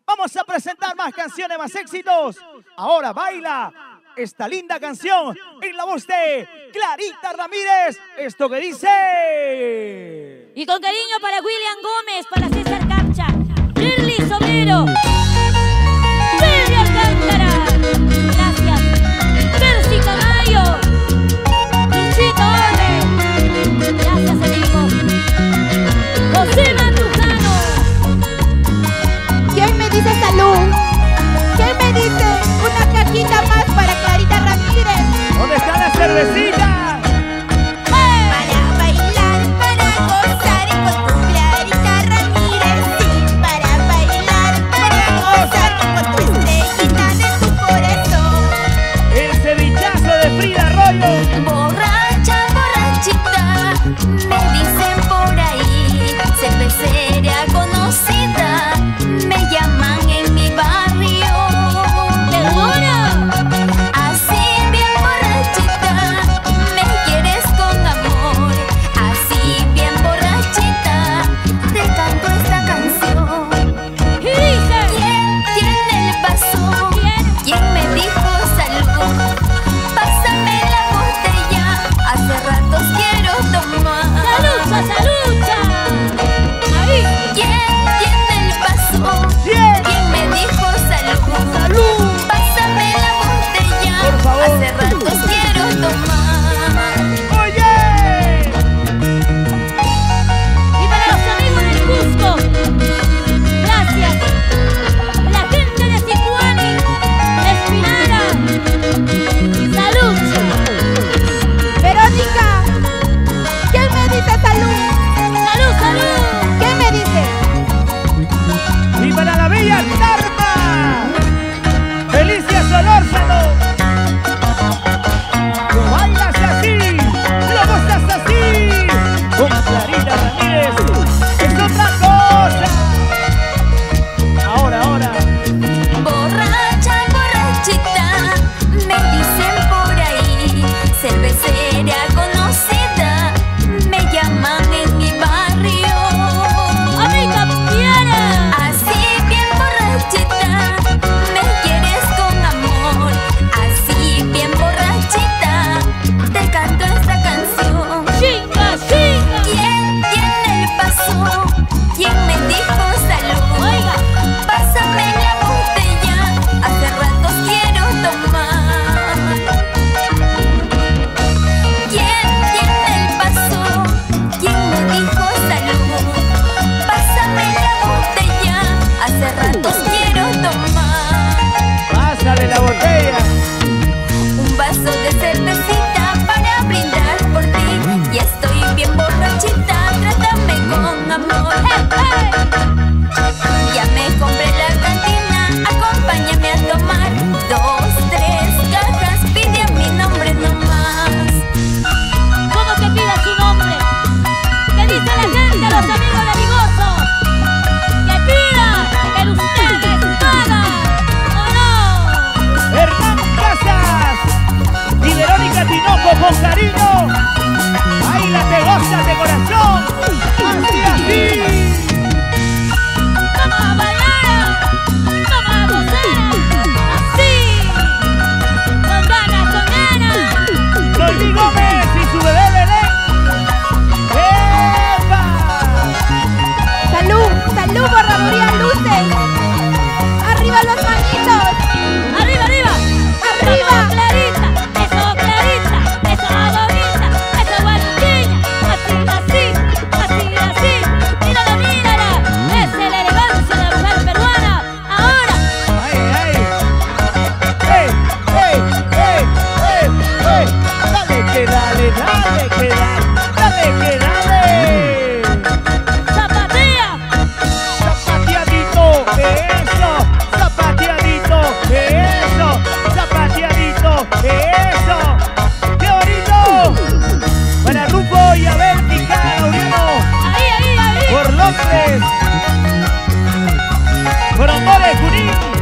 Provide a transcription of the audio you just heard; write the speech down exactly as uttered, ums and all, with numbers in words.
Vamos a presentar más canciones, más éxitos. Ahora baila esta linda canción en la voz de Clarita Ramírez. Esto que dice... Y con cariño para William Gómez, para César Capcha, Shirley Sobrero, Shirley Alcántara, gracias, Percy Camayo, Luchito Orden, gracias amigo, José Matujano. ¿Quién me dice salud? ¿Quién me dice una cajita más para Clarita Ramírez? ¿Dónde está la cervecita? Borracha, borrachita, me dicen por ahí, cervecera conocida, me llaman en mi barrio. ¿Seguro? Así bien borrachita, me quieres con amor, así bien borrachita, te canto esta canción. ¿Qué dice? ¿Quién tiene el paso? ¿Quién? ¿Quién me dijo salud? Pásame la botella, hace ratos quiero tomar. ¡Salucha, salucha! Ahí. ¿Quién tiene el paso? ¿Quién? ¿Quién me dijo salud? ¡Salud! Pásame la botella, Por favor. hace ratos quiero tomar. ¡Oye! Y para los amigos del Cusco, gracias. La gente de Sicuani, Espinara, salud. Verónica, ¿quién me dice salud? Salud, salud. ¿Quién me dice? Y para la bella Tarma, Felicia Solórzano. Lo bailas así, lo gozas así, con Clarita Ramírez. Es otra cosa. Ahora, ahora. Borracha, borrachita, me dicen por ahí, cervecera conocida, me llaman en mi barrio. A mí también. Así bien borrachita, me quieres con amor, así bien borrachita, te canto esta canción. Chinga, chinga. ¿Quién tiene el paso? ¿Quién me dijo salud? Oiga. Pásame la botella, hace ratos quiero tomar. ¿Quién tiene el paso? ¿Quién me dijo salud? Pásame la botella, hace ratos quiero tomar. Pásale la botella. Un vaso de cervecita para brindar por ti. Y estoy bien borrachita, trátame con amor. Ya me compré la cantina, acompáñame a tomar dos, tres cajas, pide a mi nombre nomás. ¿Cómo que pida su nombre? ¿Qué dice la gente, los amigos de Bigoso? ¡Que pida! ¡Que ustedes pagan! ¿O no? Hernán Casas y Verónica Tinoco con cariño. Báilate, gózate, corazón. Así, así. ¡Vamos a bailar! ¡Vamos a gozar! ¡Así! ¡Con ganas, con ganas! Soy Luis Gómez y su bebé Belén. ¡Epa! Salud, salud, borraduría, luces. Arriba los manitos. ¡Arriba, arriba! Arriba. ¡Eso, Clarita! ¡Eso, Clarita! ¡Eso, bonita! ¡Eso, guaruchiña! Así, así, así, así. ¡Mírala, mírala! ¡Es la elegancia de la mujer peruana! ¡Ahora! ¡Ay, ay! ¡Ey, ey, ey, ey, ey! ¡Dale que dale, dale que dale! ¡Dale que dale! ¡Zapatea! ¡Zapateadito! ¡Eso! ¡Zapateadito! ¡Eso! ¡Zapateadito! ¡Eso! ¡Qué bonito! Para Rufo y Abel Ticana, Lauriano, ¡Ahí, ahí, ahí! por Londres, por Honores, Junín.